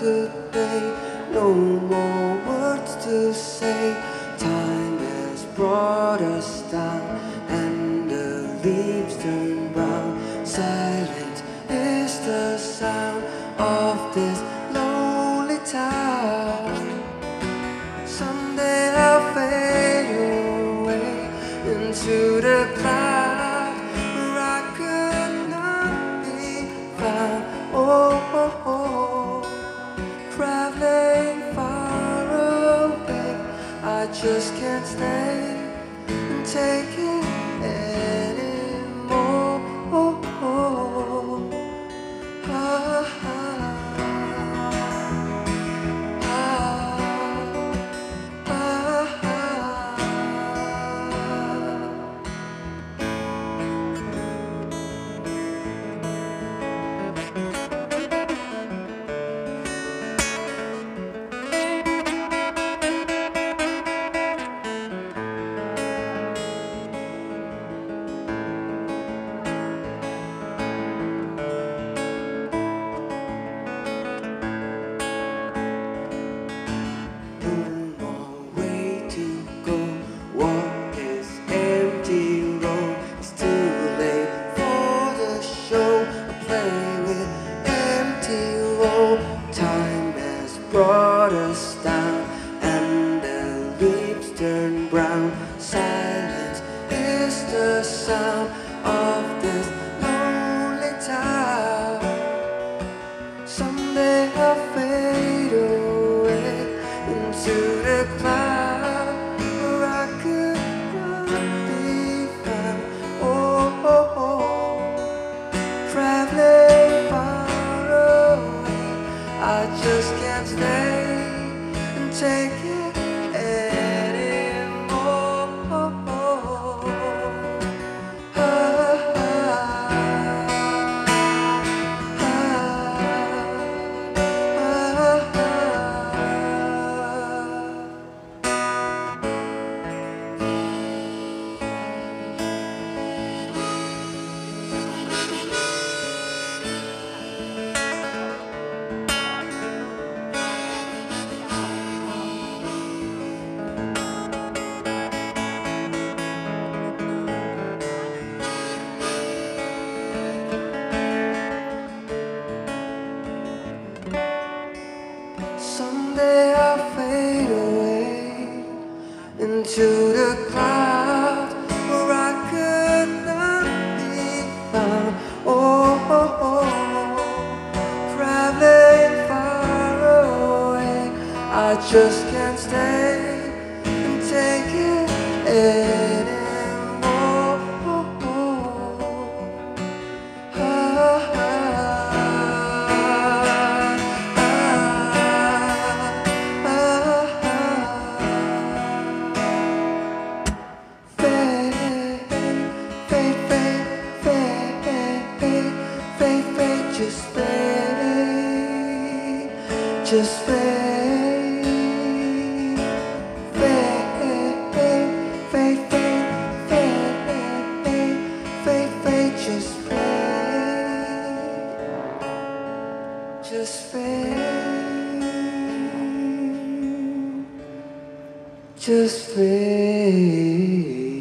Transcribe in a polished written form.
today. No more words to say. Time has brought us down, and the leaves turn brown. Silent is the sound of this lonely town. Someday I'll fade away into the cloud where I could not be found. Oh, oh, oh, traveling far away. I just can't stay and take it anymore. Oh, oh, ah, ah, time has brought us down, and the leaves turn brown. Silence is the sound of this lonely town. Someday I'll fade away into the cloud where I could not be found. Oh, oh, oh, traveling far away. I just can't stay and take it anymore. Ah, ah, someday I'll fade away into the cloud where I could not be found. Oh, oh, oh, traveling far away. I just can't stay and take it anymore. Ah, ah, just fade, just fade, fade, fade, fade, fade, fade, fade, just fade, just fade, just fade.